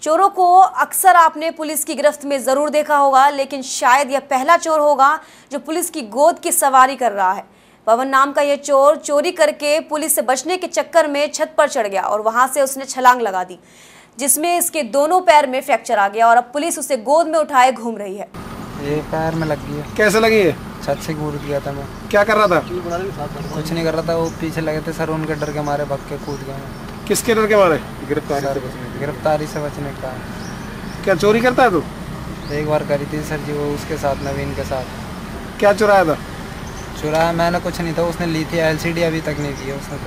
चोरों को अक्सर आपने पुलिस की गिरफ्त में जरूर देखा होगा, लेकिन शायद यह पहला चोर होगा जो पुलिस की गोद की सवारी कर रहा है। पवन नाम का यह चोर चोरी करके पुलिस से बचने के चक्कर में छत पर चढ़ गया और वहां से उसने छलांग लगा दी, जिसमें इसके दोनों पैर में फ्रैक्चर आ गया और अब पुलिस उसे गोद में उठाए घूम रही है। ये पैर में लग गई है। कैसे लगी है? छत से कूद गया था मैं। क्या कर रहा था? कुछ नहीं कर रहा था, वो पीछे लगे थे सर, उनके डर के मारे भाग के कूद गया मैं। किसके डर के मारे? गिरफ्तारी से बचने का। क्या चोरी करता है तू? एक बार करी थी सर जी, वो उसके साथ, नवीन के साथ। क्या चुराया था? चुराया मैंने कुछ नहीं था, उसने ली थी LCD, अभी तक नहीं की है उसने।